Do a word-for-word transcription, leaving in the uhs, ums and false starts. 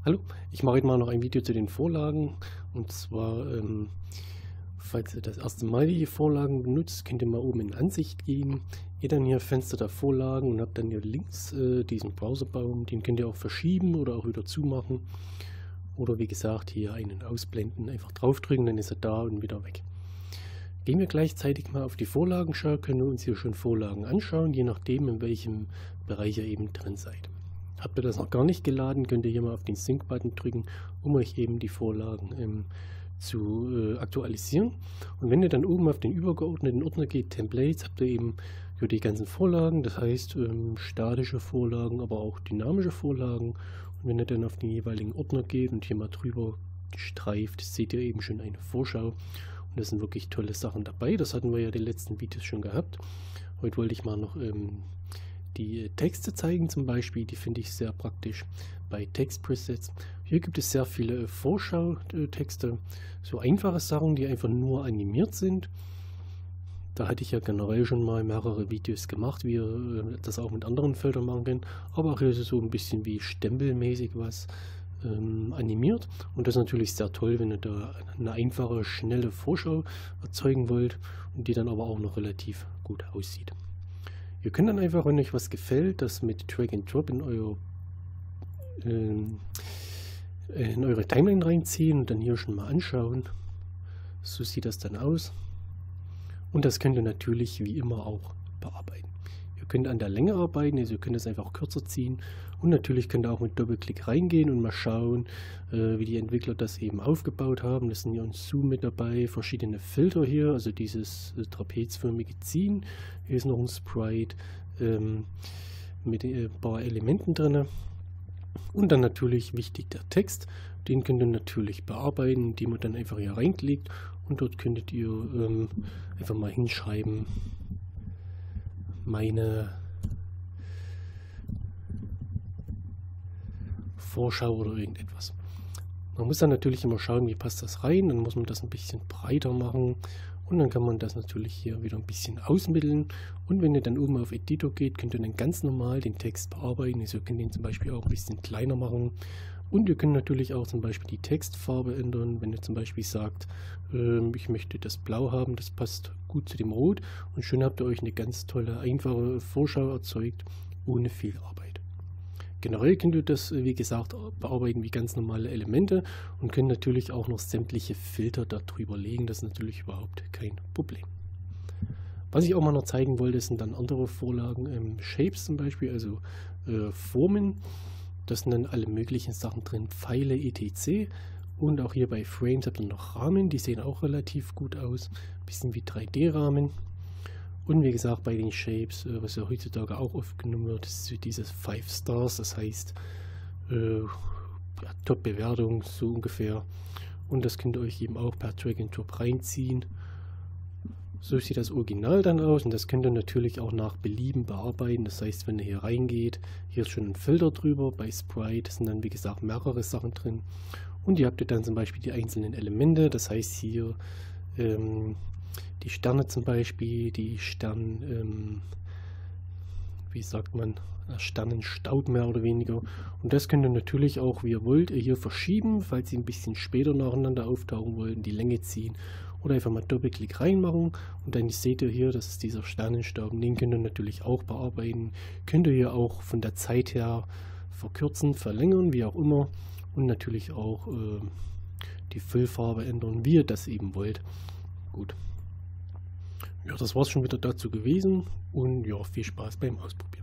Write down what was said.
Hallo, ich mache heute mal noch ein Video zu den Vorlagen. Und zwar, ähm, falls ihr das erste Mal die Vorlagen benutzt, könnt ihr mal oben in Ansicht gehen. Ihr dann hier Fenster der Vorlagen und habt dann hier links äh, diesen Browserbaum. Den könnt ihr auch verschieben oder auch wieder zumachen. Oder wie gesagt, hier einen ausblenden, einfach draufdrücken, dann ist er da und wieder weg. Gehen wir gleichzeitig mal auf die Vorlagenschau, können wir uns hier schon Vorlagen anschauen, je nachdem, in welchem Bereich ihr eben drin seid. Habt ihr das noch gar nicht geladen, könnt ihr hier mal auf den Sync-Button drücken, um euch eben die Vorlagen ähm, zu äh, aktualisieren. Und wenn ihr dann oben auf den übergeordneten Ordner geht, Templates, habt ihr eben hier die ganzen Vorlagen, das heißt ähm, statische Vorlagen, aber auch dynamische Vorlagen. Und wenn ihr dann auf den jeweiligen Ordner geht und hier mal drüber streift, seht ihr eben schon eine Vorschau. Und das sind wirklich tolle Sachen dabei. Das hatten wir ja in den letzten Videos schon gehabt. Heute wollte ich mal noch ähm, die Texte zeigen zum Beispiel, die finde ich sehr praktisch bei Textpresets. Hier gibt es sehr viele Vorschau-Texte, so einfache Sachen, die einfach nur animiert sind. Da hatte ich ja generell schon mal mehrere Videos gemacht, wie ihr das auch mit anderen Feldern machen könnt. Aber auch hier ist es so ein bisschen wie stempelmäßig was ähm, animiert. Und das ist natürlich sehr toll, wenn ihr da eine einfache, schnelle Vorschau erzeugen wollt und die dann aber auch noch relativ gut aussieht. Ihr könnt dann einfach, wenn euch was gefällt, das mit Drag and Drop in, euer, ähm, in eure Timeline reinziehen und dann hier schon mal anschauen. So sieht das dann aus. Und das könnt ihr natürlich wie immer auch bearbeiten. Ihr könnt an der Länge arbeiten, also ihr könnt es einfach kürzer ziehen. Und natürlich könnt ihr auch mit Doppelklick reingehen und mal schauen, äh, wie die Entwickler das eben aufgebaut haben. Das sind hier ein Zoom mit dabei, verschiedene Filter hier, also dieses äh, trapezförmige Ziehen. Hier ist noch ein Sprite ähm, mit äh, ein paar Elementen drin. Und dann natürlich wichtig der Text. Den könnt ihr natürlich bearbeiten, indem ihr dann einfach hier reinklickt. Und dort könntet ihr ähm, einfach mal hinschreiben, meine Vorschau oder irgendetwas. Man muss dann natürlich immer schauen, wie passt das rein. Dann muss man das ein bisschen breiter machen. Und dann kann man das natürlich hier wieder ein bisschen ausmitteln. Und wenn ihr dann oben auf Editor geht, könnt ihr dann ganz normal den Text bearbeiten. Also ihr könnt den zum Beispiel auch ein bisschen kleiner machen. Und ihr könnt natürlich auch zum Beispiel die Textfarbe ändern. Wenn ihr zum Beispiel sagt, äh, ich möchte das Blau haben, das passt gut zu dem Rot. Und schon habt ihr euch eine ganz tolle, einfache Vorschau erzeugt, ohne viel Arbeit. Generell könnt ihr das, wie gesagt, bearbeiten wie ganz normale Elemente und könnt natürlich auch noch sämtliche Filter darüber legen. Das ist natürlich überhaupt kein Problem. Was ich auch mal noch zeigen wollte, sind dann andere Vorlagen, ähm, Shapes zum Beispiel, also äh, Formen. Das sind dann alle möglichen Sachen drin, Pfeile, et cetera. Und auch hier bei Frames habt ihr noch Rahmen, die sehen auch relativ gut aus. Ein bisschen wie drei D Rahmen. Und wie gesagt, bei den Shapes, äh, was ja heutzutage auch oft genommen wird, ist dieses Five Stars, das heißt äh, ja, Top-Bewertung, so ungefähr. Und das könnt ihr euch eben auch per Drag and Drop reinziehen. So sieht das Original dann aus und das könnt ihr natürlich auch nach Belieben bearbeiten. Das heißt, wenn ihr hier reingeht, hier ist schon ein Filter drüber. Bei Sprite sind dann wie gesagt mehrere Sachen drin. Und hier habt ihr dann zum Beispiel die einzelnen Elemente. Das heißt hier ähm, die Sterne zum Beispiel, die Stern, ähm, wie sagt man, Sternenstaub mehr oder weniger. Und das könnt ihr natürlich auch, wie ihr wollt, hier verschieben, falls sie ein bisschen später nacheinander auftauchen wollen, die Länge ziehen. Oder einfach mal Doppelklick reinmachen und dann seht ihr hier, das ist dieser Sternenstaub. Den könnt ihr natürlich auch bearbeiten. Könnt ihr hier auch von der Zeit her verkürzen, verlängern, wie auch immer. Und natürlich auch äh, die Füllfarbe ändern, wie ihr das eben wollt. Gut. Ja, das war es schon wieder dazu gewesen. Und ja, viel Spaß beim Ausprobieren.